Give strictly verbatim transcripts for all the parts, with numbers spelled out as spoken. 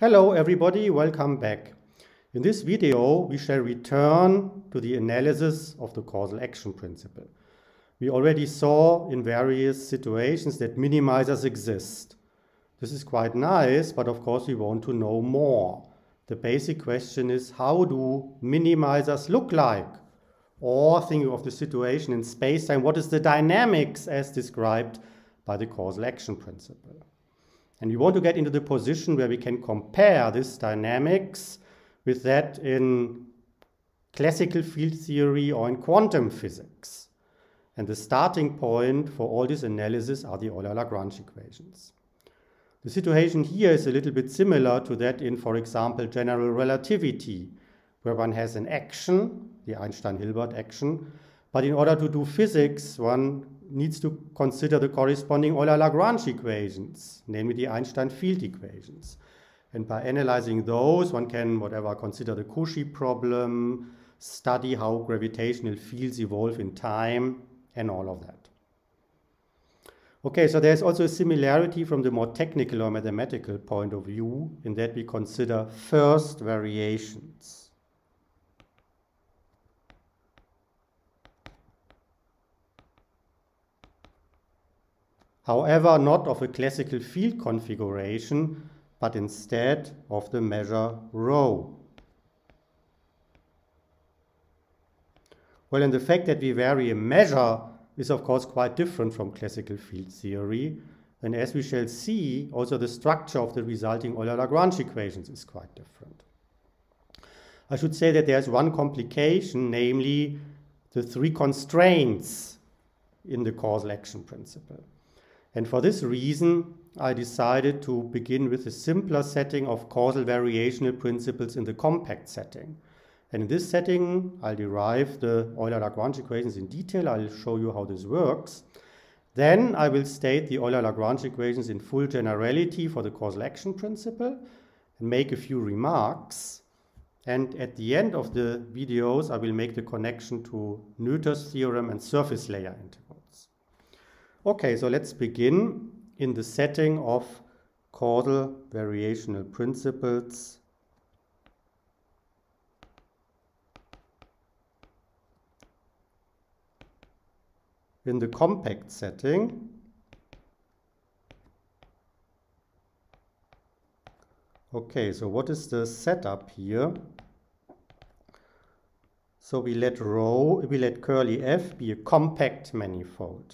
Hello everybody, welcome back. In this video we shall return to the analysis of the causal action principle. We already saw in various situations that minimizers exist. This is quite nice, but of course we want to know more. The basic question is, how do minimizers look like? Or thinking of the situation in space-time, what is the dynamics as described by the causal action principle? And we want to get into the position where we can compare this dynamics with that in classical field theory or in quantum physics. And the starting point for all this analysis are the Euler-Lagrange equations. The situation here is a little bit similar to that in, for example, general relativity, where one has an action, the Einstein-Hilbert action, but in order to do physics, one needs to consider the corresponding Euler-Lagrange equations, namely the Einstein field equations. And by analyzing those, one can, whatever, consider the Cauchy problem, study how gravitational fields evolve in time, and all of that. Okay, so there's also a similarity from the more technical or mathematical point of view in that we consider first variations. However, not of a classical field configuration, but instead of the measure rho. Well, and the fact that we vary a measure is of course quite different from classical field theory, and as we shall see, also the structure of the resulting Euler-Lagrange equations is quite different. I should say that there's one complication, namely the three constraints in the causal action principle. And for this reason, I decided to begin with a simpler setting of causal variational principles in the compact setting. And in this setting, I'll derive the Euler-Lagrange equations in detail. I'll show you how this works. Then I will state the Euler-Lagrange equations in full generality for the causal action principle and make a few remarks. And at the end of the videos, I will make the connection to Noether's theorem and surface layer integrals. Okay, so let's begin in the setting of causal variational principles in the compact setting. Okay, so what is the setup here? So we let rho, we let curly f be a compact manifold.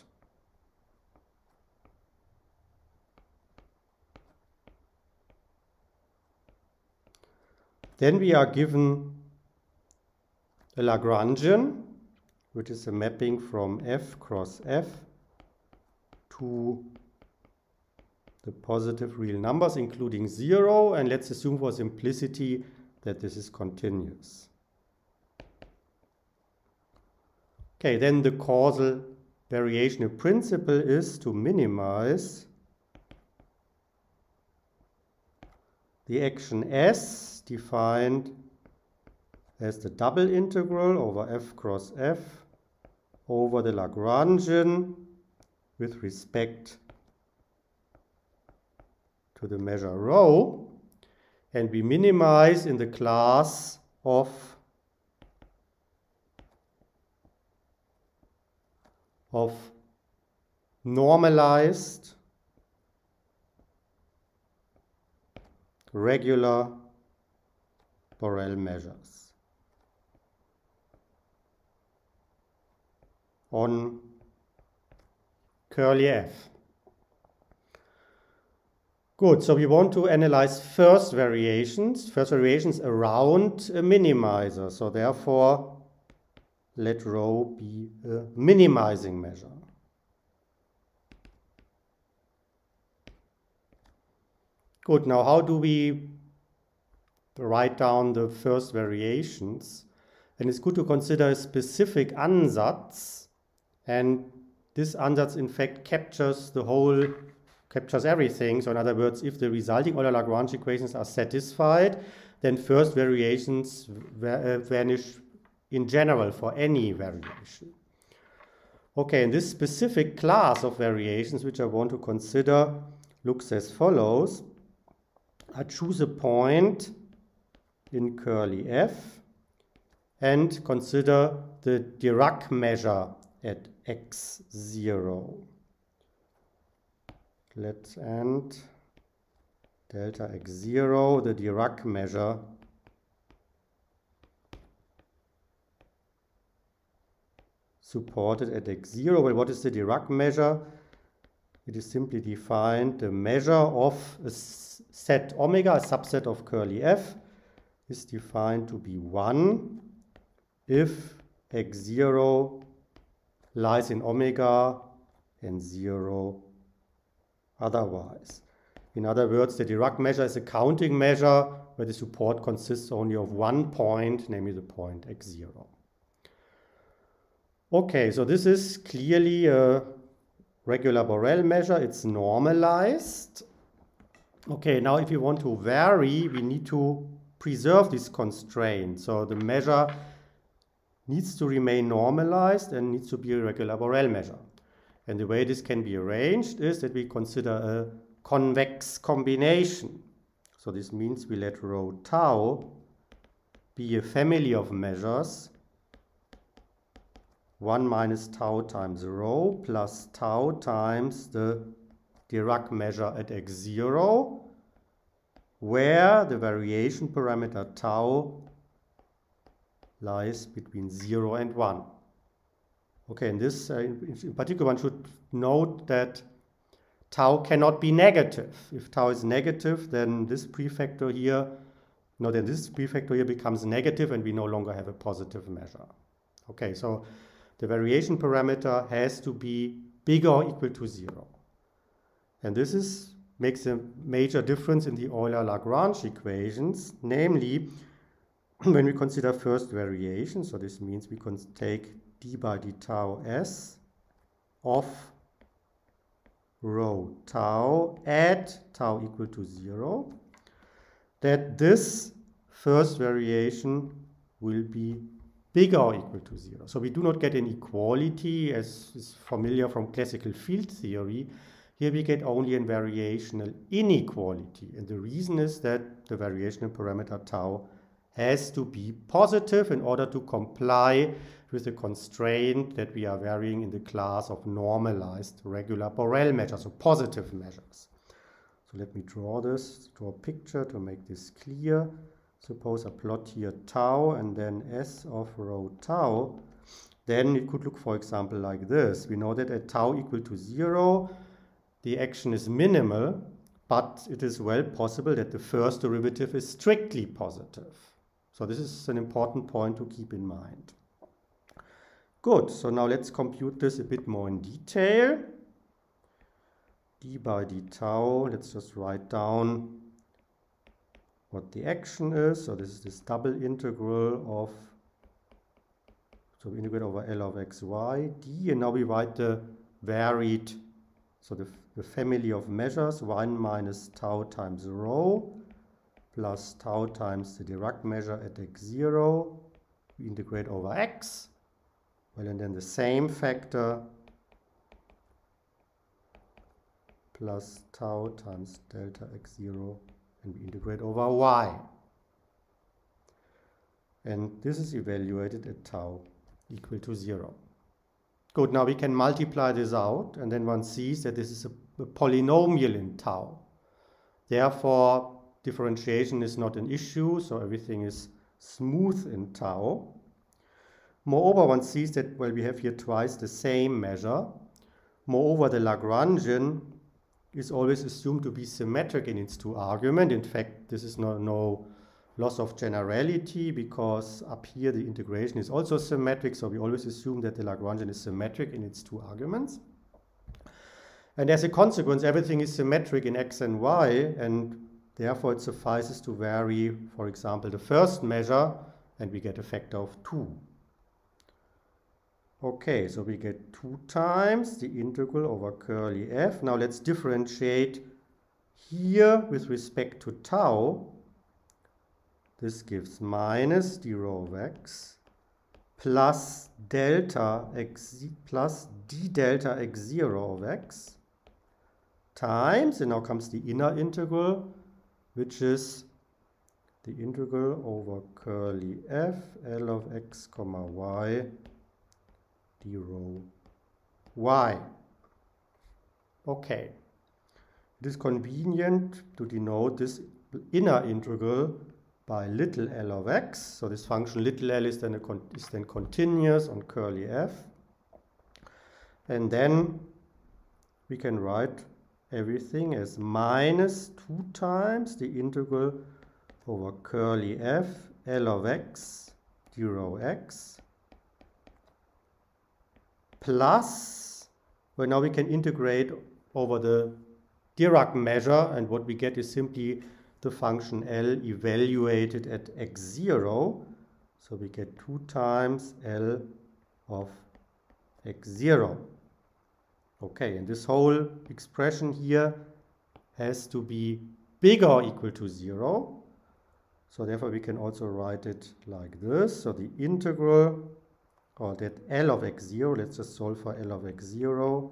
Then we are given a Lagrangian, which is a mapping from f cross f to the positive real numbers, including zero, and let's assume for simplicity that this is continuous. Okay, then the causal variational principle is to minimize the action S, defined as the double integral over f cross f over the Lagrangian with respect to the measure rho, and we minimize in the class of of normalized regular Borel measures on curly f. Good, so we want to analyze first variations, first variations around a minimizer. So therefore, let rho be a minimizing measure. Good, now how do we write down the first variations? And it's good to consider a specific ansatz, and this ansatz in fact captures the whole, captures everything. So in other words, if the resulting Euler-Lagrange equations are satisfied, then first variations vanish in general for any variation. Okay, and this specific class of variations which I want to consider looks as follows. I choose a point in curly f and consider the Dirac measure at x zero. Let's end delta x zero, the Dirac measure supported at x zero. Well, what is the Dirac measure? It is simply defined the measure of a set omega, a subset of curly f, is defined to be one if x zero lies in omega and zero otherwise. In other words, the Dirac measure is a counting measure where the support consists only of one point, namely the point x zero. Okay, so this is clearly a regular Borel measure. It's normalized. Okay, now if you want to vary, we need to preserve this constraint. So the measure needs to remain normalized and needs to be a regular Borel measure. And the way this can be arranged is that we consider a convex combination. So this means we let rho tau be a family of measures one minus tau times rho plus tau times the Dirac measure at x zero, where the variation parameter tau lies between zero and one. Okay, in this, uh, in, in particular, one should note that tau cannot be negative. If tau is negative, then this prefactor here, no, then this prefactor here becomes negative and we no longer have a positive measure. Okay, so the variation parameter has to be bigger or equal to zero. And this is, makes a major difference in the Euler-Lagrange equations, namely, when we consider first variation, so this means we can take d by d tau s of rho tau at tau equal to zero, that this first variation will be bigger or equal to zero. So we do not get an equality as is familiar from classical field theory. Here we get only a variational inequality. And the reason is that the variational parameter tau has to be positive in order to comply with the constraint that we are varying in the class of normalized regular Borel measures, so positive measures. So let me draw this, draw a picture to make this clear. Suppose I plot here tau and then s of rho tau. Then it could look, for example, like this. We know that at tau equal to zero, the action is minimal, but it is well possible that the first derivative is strictly positive. So this is an important point to keep in mind. Good, so now let's compute this a bit more in detail. D by d tau, let's just write down what the action is. So this is this double integral of, so we integrate over L of xy, d, and now we write the varied, so the, the family of measures, one minus tau times rho, plus tau times the Dirac measure at x zero, we integrate over x, well, and then the same factor plus tau times delta x zero, and we integrate over y. And this is evaluated at tau equal to zero. Good, now we can multiply this out, and then one sees that this is a, a polynomial in tau. Therefore, differentiation is not an issue, so everything is smooth in tau. Moreover, one sees that, well, we have here twice the same measure. Moreover, the Lagrangian is always assumed to be symmetric in its two arguments. In fact, this is no, no loss of generality, because up here the integration is also symmetric, so we always assume that the Lagrangian is symmetric in its two arguments. And as a consequence, everything is symmetric in x and y, and therefore it suffices to vary, for example, the first measure, and we get a factor of two. Okay, so we get two times the integral over curly f. Now let's differentiate here with respect to tau. This gives minus d rho of x plus delta x plus d delta x zero of x times, and now comes the inner integral, which is the integral over curly f L of x comma y d rho y. Okay. It is convenient to denote this inner integral by little l of x. So this function little l is then, a con is then continuous on curly f. And then we can write everything as minus two times the integral over curly f L of x d rho x plus, well, now we can integrate over the Dirac measure, and what we get is simply the function L evaluated at x zero. So we get two times L of x zero. Okay, and this whole expression here has to be bigger or equal to zero. So therefore we can also write it like this. So the integral, or that L of x zero, let's just solve for L of x zero,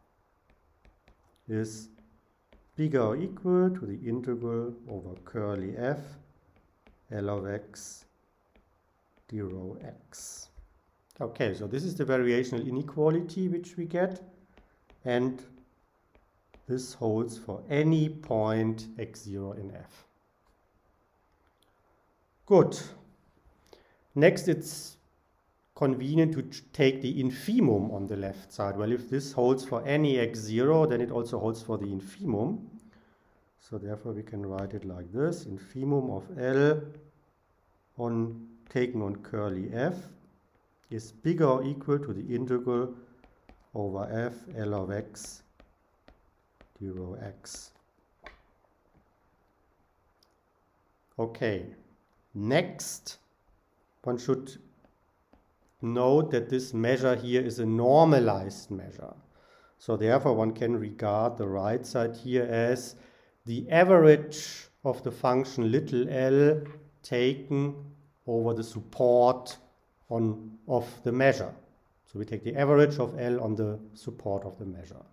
is bigger or equal to the integral over curly f L of x d rho x. Okay, so this is the variational inequality which we get, and this holds for any point x zero in f. Good. Next, it's convenient to take the infimum on the left side. Well, if this holds for any x zero, then it also holds for the infimum. So therefore we can write it like this: infimum of L on taken on curly f is bigger or equal to the integral over f L of x d rho x. Okay, next one should note that this measure here is a normalized measure. So therefore one can regard the right side here as the average of the function little l taken over the support on, of the measure. So we take the average of L on the support of the measure.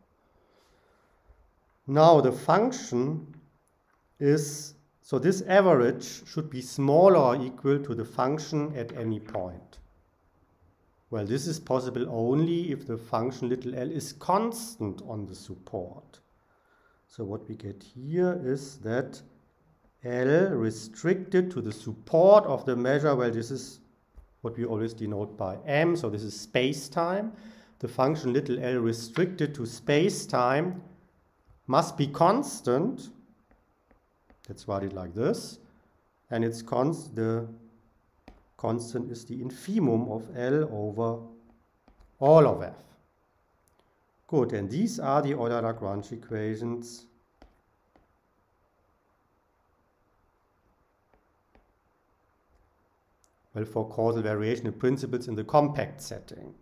Now the function is, so this average should be smaller or equal to the function at any point. Well, this is possible only if the function little l is constant on the support. So what we get here is that L restricted to the support of the measure, well, this is what we always denote by m, so this is space-time. The function little l restricted to space-time must be constant. Let's write it like this. And it's const the constant is the infimum of L over all of f. Good, and these are the Euler-Lagrange equations. Well, for causal variational principles in the compact setting.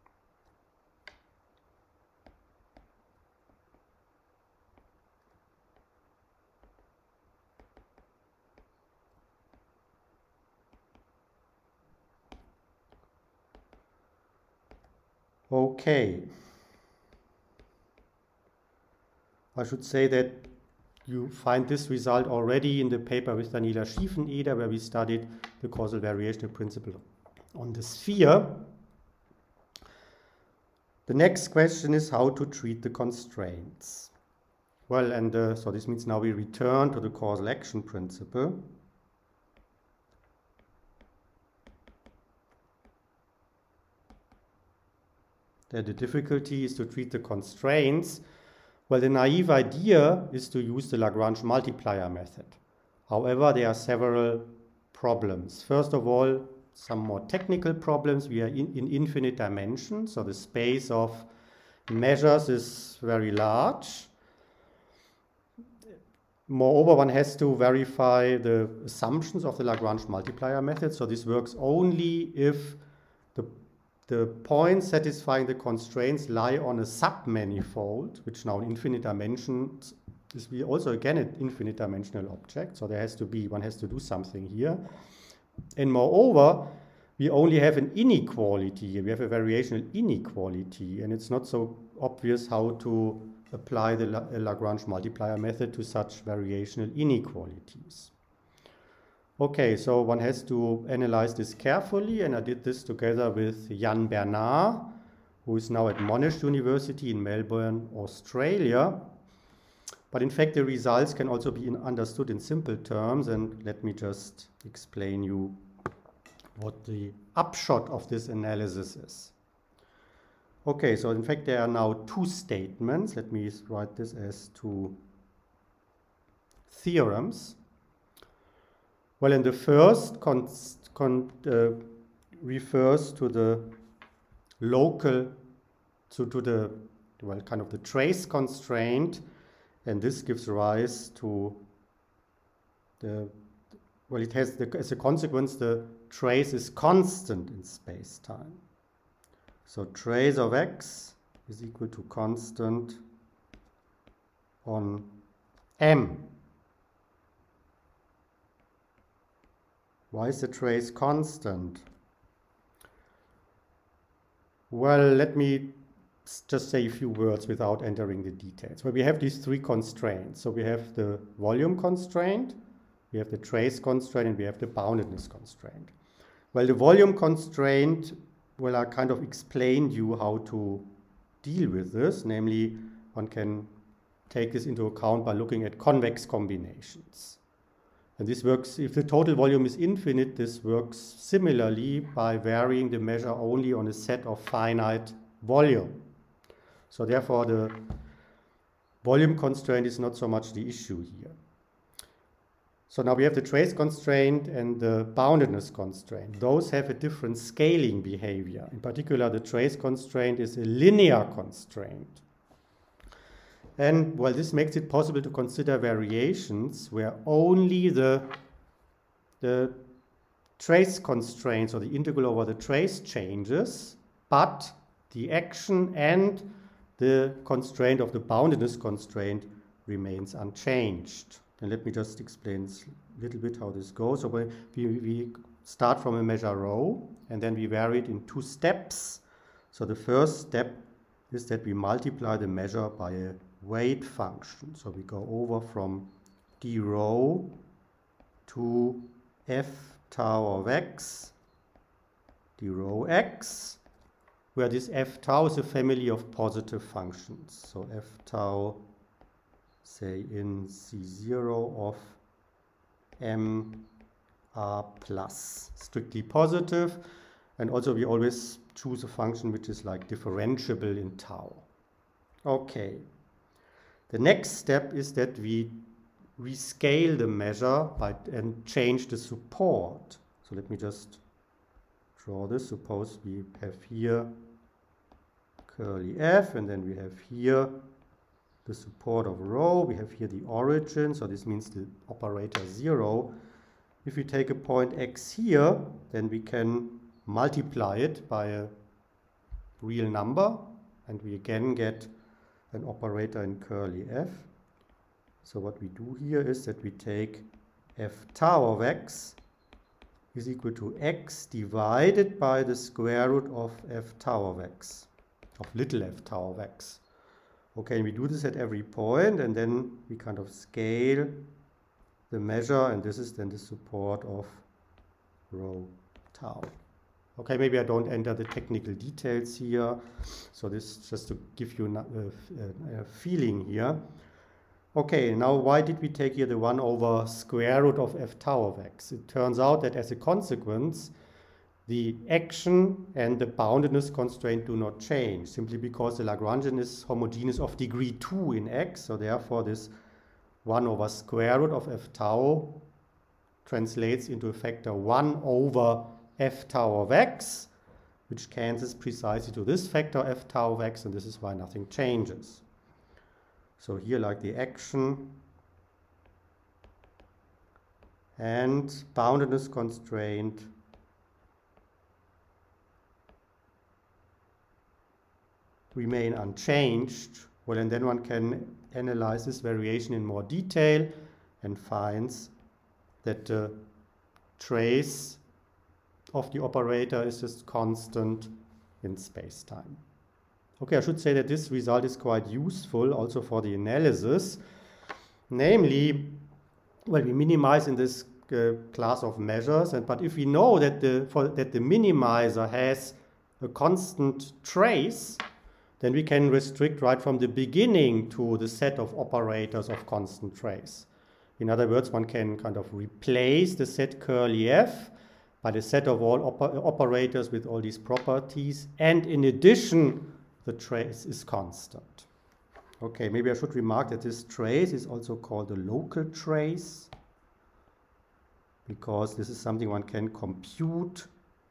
Okay. I should say that you find this result already in the paper with Daniela Schiefeneder, where we studied the causal variational principle on the sphere. The next question is how to treat the constraints. Well, and uh, so this means now we return to the causal action principle. That the difficulty is to treat the constraints. Well, the naive idea is to use the Lagrange multiplier method. However, there are several problems. First of all, some more technical problems. We are in, in infinite dimensions, so the space of measures is very large. Moreover, one has to verify the assumptions of the Lagrange multiplier method. So this works only if the The points satisfying the constraints lie on a submanifold, which now in infinite dimensions is also again an infinite dimensional object. So there has to be, one has to do something here. And moreover, we only have an inequality here. We have a variational inequality, and it's not so obvious how to apply the La Lagrange multiplier method to such variational inequalities. Okay, so one has to analyze this carefully, and I did this together with Jan Bernard, who is now at Monash University in Melbourne, Australia. But in fact, the results can also be in understood in simple terms, and let me just explain you what the upshot of this analysis is. Okay, so in fact, there are now two statements. Let me write this as two theorems. Well, in the first con con uh, refers to the local, to, to the, well, kind of the trace constraint, and this gives rise to the, well, it has, the, as a consequence, the trace is constant in space-time. So trace of x is equal to constant on M. Why is the trace constant? Well, let me just say a few words without entering the details. Well, we have these three constraints. So we have the volume constraint, we have the trace constraint, and we have the boundedness constraint. Well, the volume constraint, well, I kind of explained you how to deal with this. Namely, one can take this into account by looking at convex combinations. And this works, if the total volume is infinite, this works similarly by varying the measure only on a set of finite volume. So therefore, the volume constraint is not so much the issue here. So now we have the trace constraint and the boundedness constraint. Those have a different scaling behavior. In particular, the trace constraint is a linear constraint. And, well, this makes it possible to consider variations where only the, the trace constraints or the integral over the trace changes, but the action and the constraint of the boundedness constraint remains unchanged. And let me just explain a little bit how this goes. So we, we start from a measure rho, and then we vary it in two steps. So the first step is that we multiply the measure by a weight function. So we go over from d rho to f tau of x, d rho x, where this f tau is a family of positive functions. So f tau, say in C zero of m r plus, strictly positive. And also we always choose a function which is like differentiable in tau. Okay. The next step is that we rescale the measure by, and change the support. So let me just draw this. Suppose we have here curly f, and then we have here the support of rho. We have here the origin, so this means the operator zero. If we take a point x here, then we can multiply it by a real number, and we again get an operator in curly f. So what we do here is that we take f tau of x is equal to x divided by the square root of f tau of x, of little f tau of x. Okay, and we do this at every point, and then we kind of scale the measure, and this is then the support of rho tau. Okay, maybe I don't enter the technical details here. So this is just to give you a, a, a feeling here. Okay, now why did we take here the one over square root of f tau of x? It turns out that as a consequence, the action and the boundedness constraint do not change, simply because the Lagrangian is homogeneous of degree two in x. So therefore, this one over square root of f tau translates into a factor one over f tau of x, which cancels precisely to this factor f tau of x, and this is why nothing changes. So here, like the action and boundedness constraint remain unchanged. Well, and then one can analyze this variation in more detail and finds that the trace of the operator is just constant in space-time. Okay, I should say that this result is quite useful also for the analysis. Namely, well, we minimize in this uh, class of measures, and but if we know that the for, that the minimizer has a constant trace, then we can restrict right from the beginning to the set of operators of constant trace. In other words, one can kind of replace the set curly f by the set of all oper operators with all these properties, and in addition, the trace is constant. Okay, maybe I should remark that this trace is also called a local trace, because this is something one can compute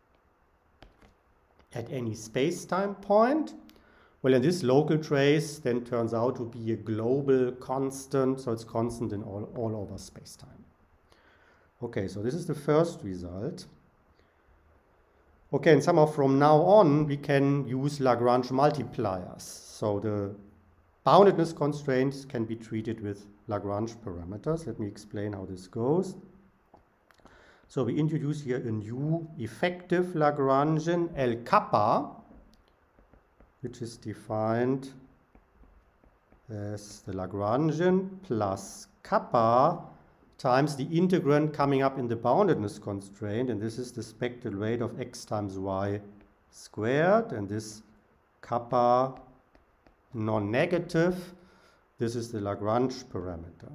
at any space-time point. Well, and this local trace then turns out to be a global constant, so it's constant in all, all over space-time. Okay, so this is the first result. Okay, and somehow from now on, we can use Lagrange multipliers. So the boundedness constraints can be treated with Lagrange parameters. Let me explain how this goes. So we introduce here a new effective Lagrangian, L kappa, which is defined as the Lagrangian plus kappa times the integrand coming up in the boundedness constraint, and this is the spectral rate of x times y squared, and this kappa non-negative, this is the Lagrange parameter.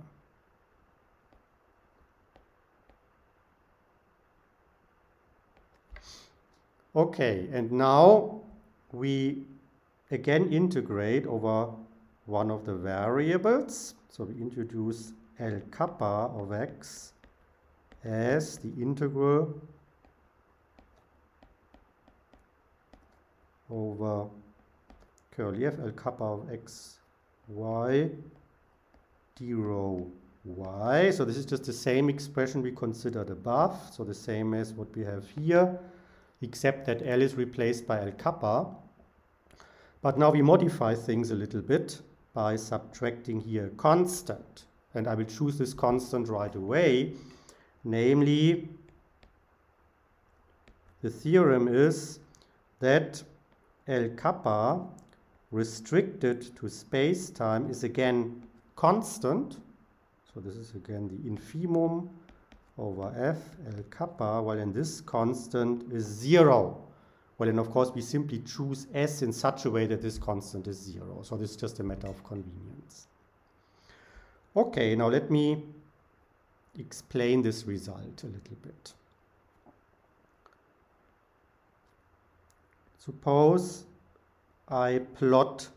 Okay, and now we again integrate over one of the variables. So we introduce L kappa of x as the integral over curly f L kappa of x y d rho y. So this is just the same expression we considered above, so the same as what we have here, except that L is replaced by L kappa. But now we modify things a little bit by subtracting here a constant. And I will choose this constant right away. Namely, the theorem is that L kappa restricted to space-time is again constant. So this is again the infimum over f L kappa, while in this constant is zero. Well, and of course we simply choose s in such a way that this constant is zero. So this is just a matter of convenience. Okay, now let me explain this result a little bit. Suppose I plot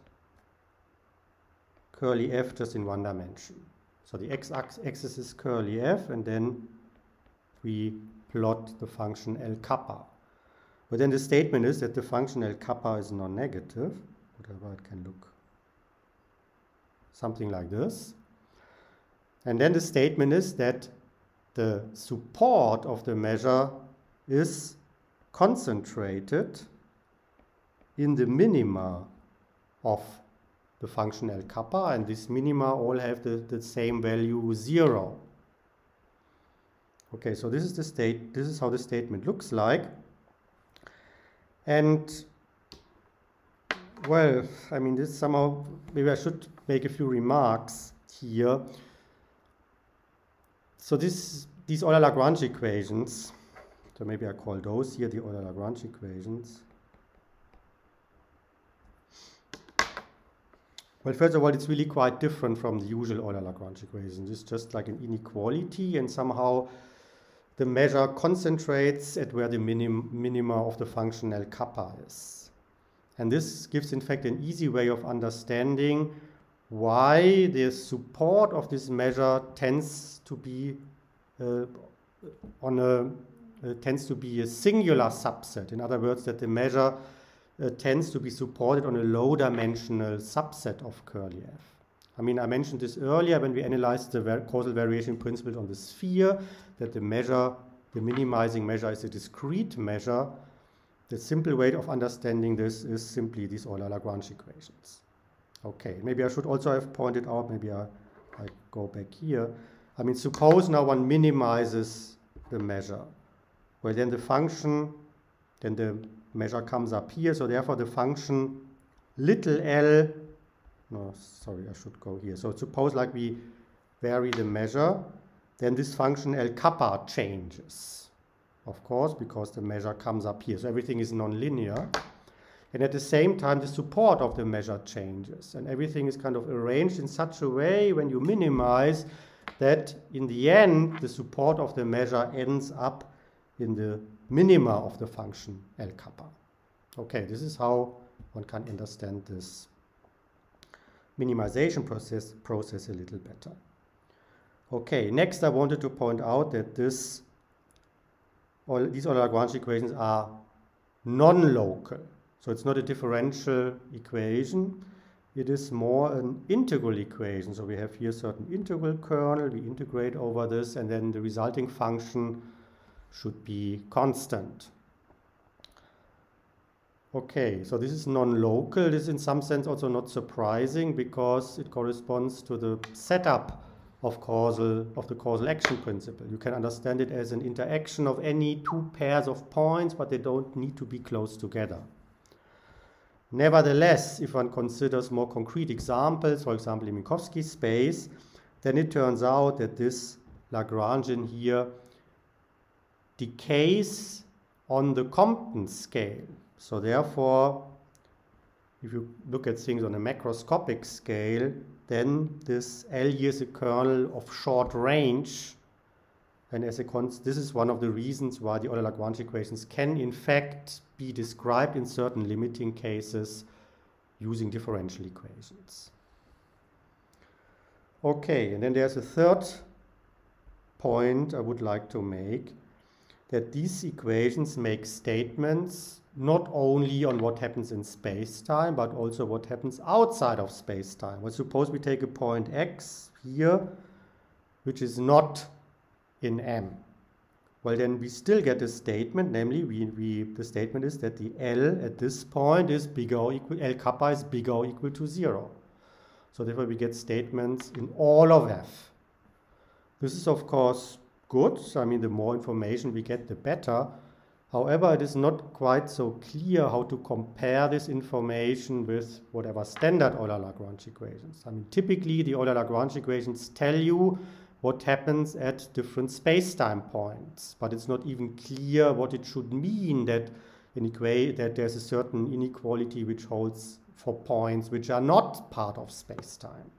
curly f just in one dimension. So the x-axis is curly f, and then we plot the function L kappa. But then the statement is that the function L kappa is non-negative, whatever it can look something like this. And then the statement is that the support of the measure is concentrated in the minima of the function L kappa, and these minima all have the, the same value zero. Okay, so this is the state, this is how the statement looks like. And well, I mean, this somehow, maybe I should make a few remarks here. So this, these Euler-Lagrange equations, so maybe I call those here the Euler-Lagrange equations. Well, first of all, it's really quite different from the usual Euler-Lagrange equation. It's just like an inequality, and somehow the measure concentrates at where the minim minima of the function L kappa is. And this gives, in fact, an easy way of understanding why the support of this measure tends to be uh, on a uh, tends to be a singular subset. In other words, that the measure uh, tends to be supported on a low-dimensional subset of curly f. I mean, I mentioned this earlier when we analyzed the var causal variation principle on the sphere, that the measure, the minimizing measure, is a discrete measure. The simple way of understanding this is simply these Euler-Lagrange equations. Okay, maybe I should also have pointed out, maybe I, I go back here. I mean, suppose now one minimizes the measure. Well, then the function, then the measure comes up here, so therefore the function little l, no, sorry, I should go here. So suppose like we vary the measure, then this function L kappa changes, of course, because the measure comes up here. So everything is nonlinear. And at the same time, the support of the measure changes. And everything is kind of arranged in such a way when you minimize that in the end, the support of the measure ends up in the minima of the function L kappa. Okay, this is how one can understand this minimization process, process a little better. Okay, next I wanted to point out that this, all, these Euler-Lagrange equations are non-local. So it's not a differential equation, it is more an integral equation. So we have here a certain integral kernel, we integrate over this, and then the resulting function should be constant. Okay, so this is non-local. This is in some sense also not surprising because it corresponds to the setup of causal of the causal action principle. You can understand it as an interaction of any two pairs of points, but they don't need to be close together. Nevertheless, if one considers more concrete examples, for example, in Minkowski space, then it turns out that this Lagrangian here decays on the Compton scale. So therefore, if you look at things on a macroscopic scale, then this L here is a kernel of short range. And as a cons this is one of the reasons why the Euler-Lagrange equations can in fact be described in certain limiting cases using differential equations. Okay, and then there's a third point I would like to make, that these equations make statements not only on what happens in space-time, but also what happens outside of space-time. Well, suppose we take a point x here, which is not in M. Well, then we still get a statement, namely we, we, the statement is that the L at this point is bigger or equal, L kappa is bigger or equal to zero. So therefore we get statements in all of F. This is of course good. I mean, the more information we get, the better. However, it is not quite so clear how to compare this information with whatever standard Euler-Lagrange equations. I mean, typically the Euler-Lagrange equations tell you what happens at different space-time points, but it's not even clear what it should mean that in equa that there's a certain inequality which holds for points which are not part of space-time.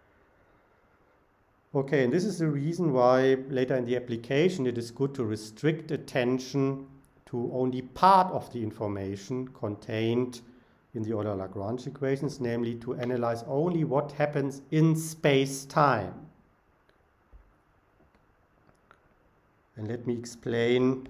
Okay, and this is the reason why later in the application it is good to restrict attention to only part of the information contained in the Euler-Lagrange equations, namely to analyze only what happens in space-time. And let me explain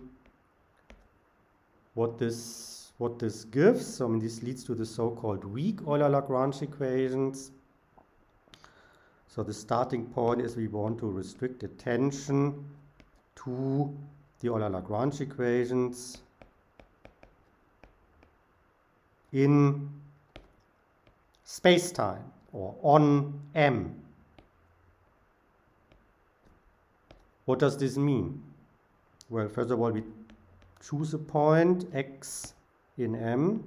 what this, what this gives. So, I mean, this leads to the so-called weak Euler-Lagrange equations. So the starting point is we want to restrict attention to the Euler-Lagrange equations in space-time or on M. What does this mean? Well, first of all, we choose a point x in M.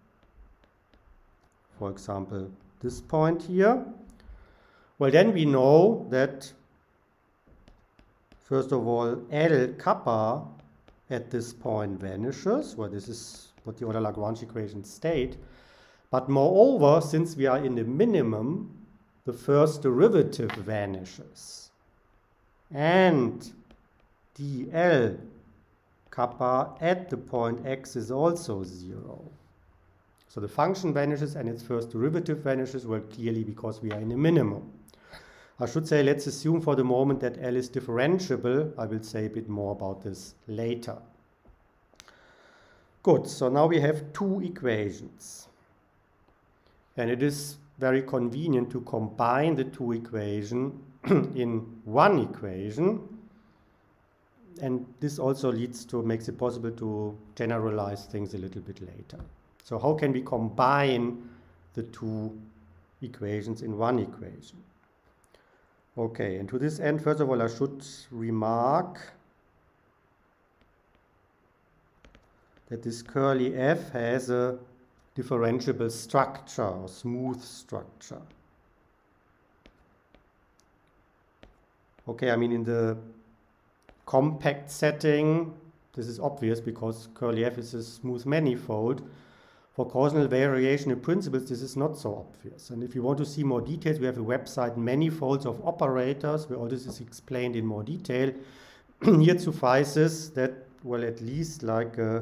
For example, this point here. Well, then we know that, first of all, L kappa at this point vanishes. Well, this is what the Euler-Lagrange equations state. But moreover, since we are in the minimum, the first derivative vanishes. And dl kappa at the point x is also zero. So the function vanishes and its first derivative vanishes, well, clearly because we are in a minimum. I should say, let's assume for the moment that L is differentiable. I will say a bit more about this later. Good, so now we have two equations. And it is very convenient to combine the two equations in one equation. And this also leads to, makes it possible to generalize things a little bit later. So how can we combine the two equations in one equation? Okay, and to this end, first of all, I should remark that this curly f has a differentiable structure or smooth structure. Okay, I mean in the compact setting, this is obvious because curly F is a smooth manifold. For causal variation in principles, this is not so obvious. And if you want to see more details, we have a website, Manifolds of Operators, where all this is explained in more detail. Here suffices that, well, at least like, uh,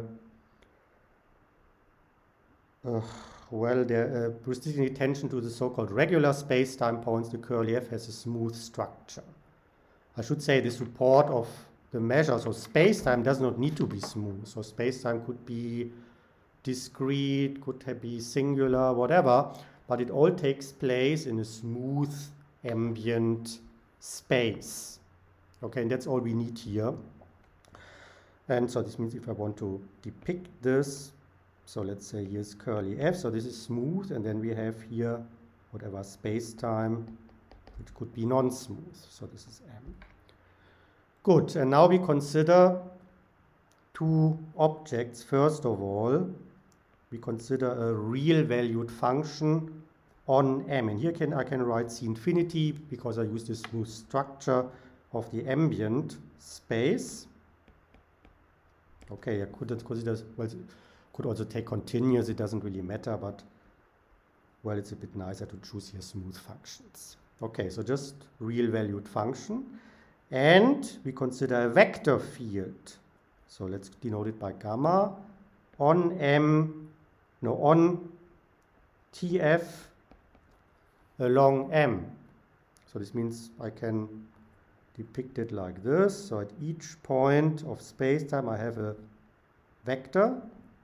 uh, well, there, uh, restricting attention to the so-called regular space-time points, the curly F has a smooth structure. I should say this report of the measure, so space-time does not need to be smooth. So space-time could be discrete, could be singular, whatever, but it all takes place in a smooth ambient space. Okay, and that's all we need here. And so this means if I want to depict this, so let's say here's curly F, so this is smooth, and then we have here whatever space-time, which could be non-smooth. So this is M. Good, and now we consider two objects. First of all, we consider a real valued function on M. And here can, I can write C infinity because I use the smooth structure of the ambient space. Okay, I could consider, well, could also take continuous, it doesn't really matter, but well, it's a bit nicer to choose here smooth functions. Okay, so just real valued function. And we consider a vector field. So let's denote it by gamma on M, no, on T F along M. So this means I can depict it like this. So at each point of space-time I have a vector,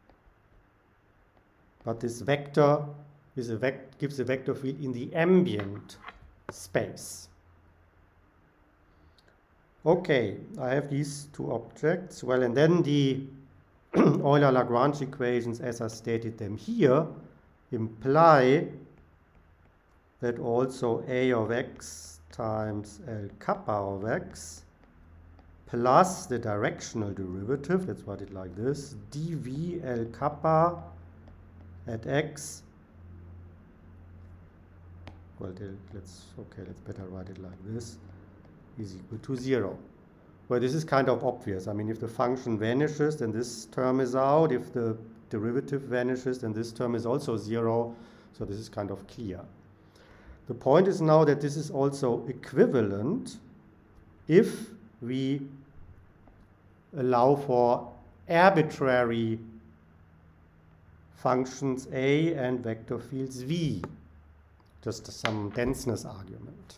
but this vector is a vec gives a vector field in the ambient space. Okay, I have these two objects. Well, and then the Euler-Lagrange equations, as I stated them here, imply that also A of x times L kappa of x plus the directional derivative, let's write it like this, dv L kappa at x, well, let's, okay, let's better write it like this, is equal to zero. Well, this is kind of obvious. I mean, if the function vanishes, then this term is out. If the derivative vanishes, then this term is also zero. So this is kind of clear. The point is now that this is also equivalent if we allow for arbitrary functions A and vector fields V, just some denseness argument.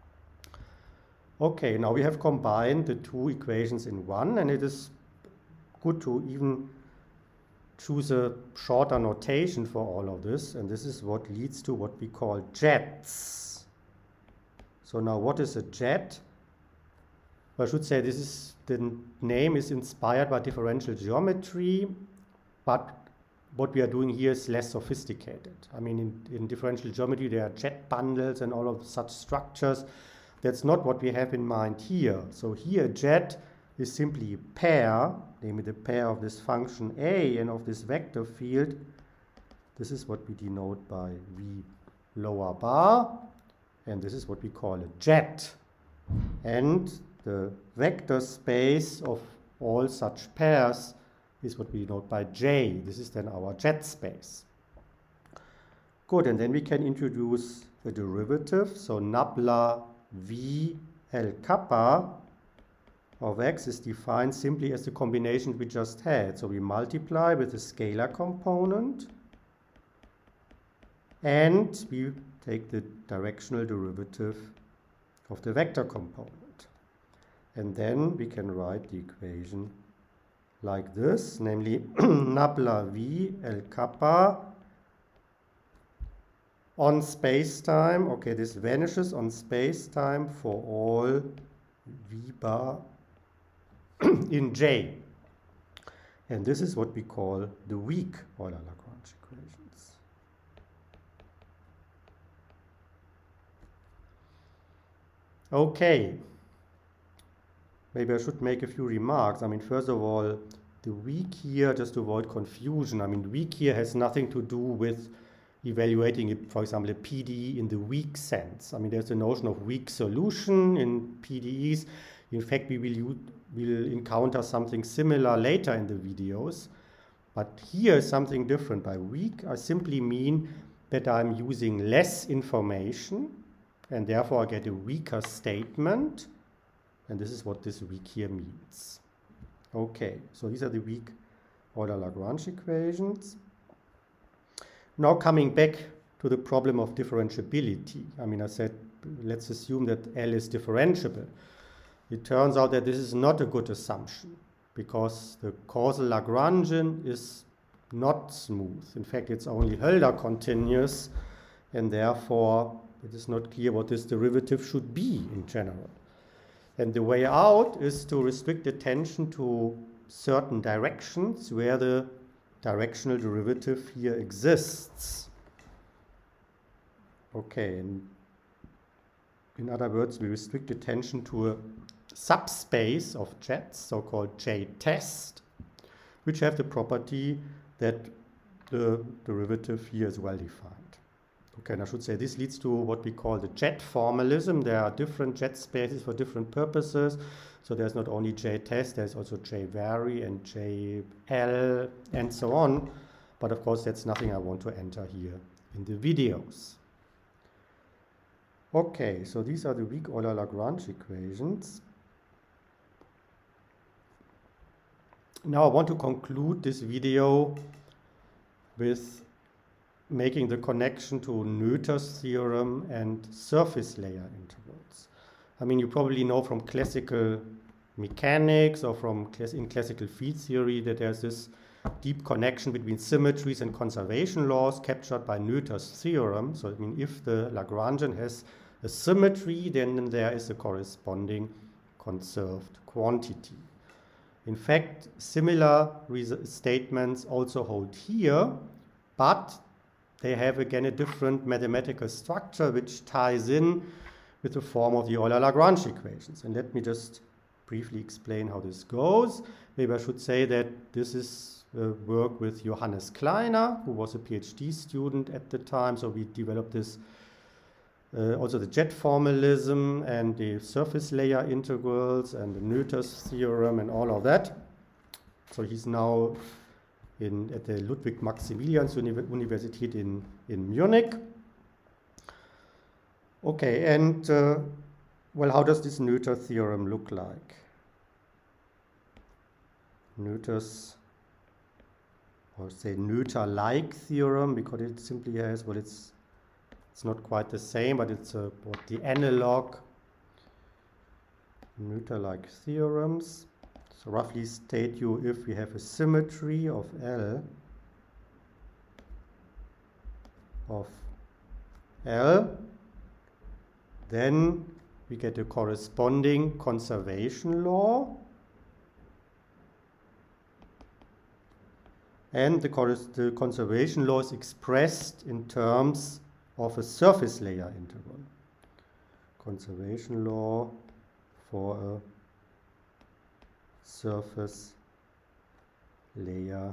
Okay, now we have combined the two equations in one, and it is good to even choose a shorter notation for all of this, and this is what leads to what we call jets. So now what is a jet? I should say this is, the name is inspired by differential geometry, but what we are doing here is less sophisticated. I mean, in, in differential geometry there are jet bundles and all of such structures. That's not what we have in mind here. So here jet is simply a pair, namely the pair of this function A and of this vector field. This is what we denote by V lower bar, and this is what we call a jet. And the vector space of all such pairs is what we denote by J. This is then our jet space. Good, and then we can introduce a derivative. So nabla V L kappa of x is defined simply as the combination we just had. So we multiply with the scalar component and we take the directional derivative of the vector component. And then we can write the equation like this, namely nabla V L kappa on space-time. Okay, this vanishes on space-time for all V bar in J. And this is what we call the weak Euler-Lagrange equations. Okay. Maybe I should make a few remarks. I mean, first of all, the weak here, just to avoid confusion, I mean, weak here has nothing to do with evaluating, for example, a P D E in the weak sense. I mean, there's a notion of weak solution in P D Es. In fact, we will, use, will encounter something similar later in the videos. But here is something different. By weak, I simply mean that I'm using less information, and therefore I get a weaker statement. And this is what this weak here means. Okay, so these are the weak Euler-Lagrange equations. Now coming back to the problem of differentiability. I mean, I said, let's assume that L is differentiable. It turns out that this is not a good assumption, because the causal Lagrangian is not smooth. In fact, it's only Hölder continuous, and therefore it is not clear what this derivative should be in general. And the way out is to restrict attention to certain directions where the directional derivative here exists. Okay, and in other words, we restrict attention to a subspace of jets, so-called J-test, which have the property that the derivative here is well defined. Okay, and I should say this leads to what we call the jet formalism. There are different jet spaces for different purposes. So there's not only J-test, there's also J-vary and J-L and so on. But of course, that's nothing I want to enter here in the videos. Okay, so these are the weak Euler-Lagrange equations. Now I want to conclude this video with making the connection to Noether's theorem and surface layer integrals. I mean, you probably know from classical mechanics or from class in classical field theory that there's this deep connection between symmetries and conservation laws captured by Noether's theorem. So, I mean, if the Lagrangian has a symmetry, then there is a corresponding conserved quantity. In fact, similar statements also hold here, but they have again a different mathematical structure which ties in with the form of the Euler-Lagrange equations. And let me just briefly explain how this goes. Maybe I should say that this is uh, work with Johannes Kleiner, who was a PhD student at the time. So we developed this, uh, also the jet formalism and the surface layer integrals and the Noether's theorem and all of that. So he's now in, at the Ludwig-Maximilians-Universität in, in Munich. Okay, and uh, well, how does this Noether theorem look like? Noether's, or say Noether-like theorem, because it simply has, well, it's it's not quite the same, but it's uh, what the analog Noether-like theorems. So roughly state you if we have a symmetry of L of L, then we get a corresponding conservation law, and the, the conservation law is expressed in terms of a surface layer integral. Conservation law for a surface layer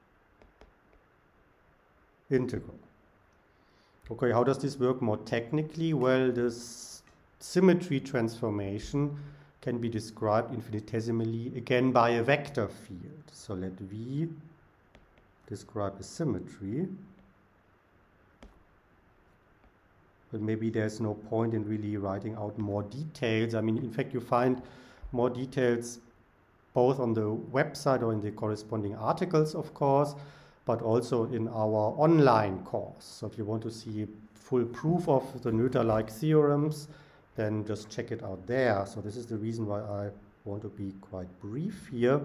integral. Okay, how does this work more technically? Well, this symmetry transformation can be described infinitesimally again by a vector field. So let V describe a symmetry. But maybe there's no point in really writing out more details. I mean, in fact, you find more details both on the website or in the corresponding articles, of course, but also in our online course. So if you want to see full proof of the Noether-like theorems, then just check it out there. So this is the reason why I want to be quite brief here.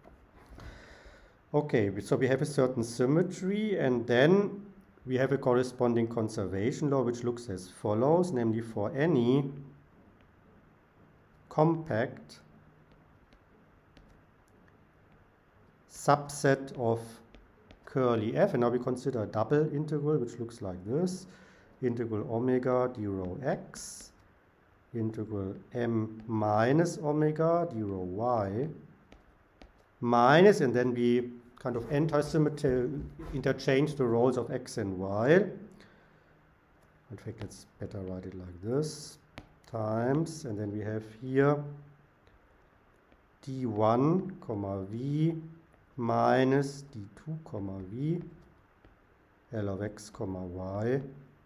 Okay, so we have a certain symmetry, and then we have a corresponding conservation law which looks as follows, namely for any compact subset of curly f, and now we consider a double integral which looks like this: integral omega d rho x, integral m minus omega d rho y, minus, and then we kind of anti-symmetry interchange the roles of x and y. In fact, it's better write it like this, times, and then we have here d one comma v minus d two comma v L of x comma y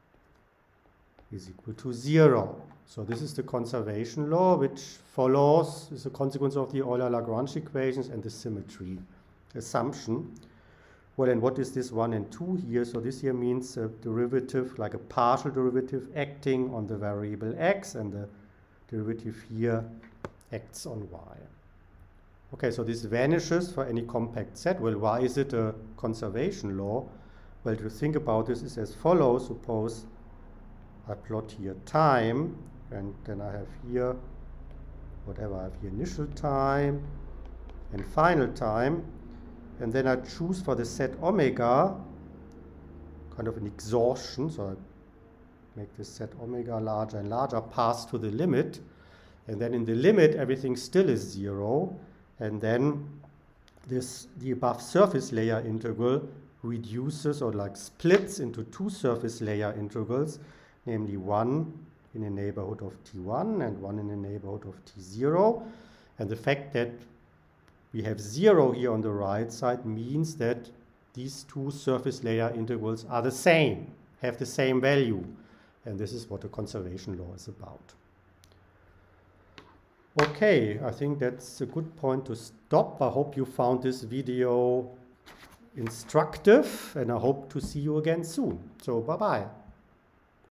is equal to zero. So this is the conservation law, which follows, is a consequence of the Euler-Lagrange equations and the symmetry assumption. Well, and what is this one and two here? So this here means a derivative, like a partial derivative acting on the variable x, and the derivative here acts on y. Okay, so this vanishes for any compact set. Well, why is it a conservation law? Well, to think about this is as follows. Suppose I plot here time, and then I have here whatever. I have here initial time and final time. And then I choose for the set omega kind of an exhaustion. So I make this set omega larger and larger, pass to the limit. And then in the limit, everything still is zero. And then this the above surface layer integral reduces or like splits into two surface layer integrals, namely one in the neighborhood of T one and one in the neighborhood of T zero. And the fact that we have zero here on the right side means that these two surface layer integrals are the same, have the same value. And this is what the conservation law is about. Okay, I think that's a good point to stop. I hope you found this video instructive, and I hope to see you again soon. So bye-bye.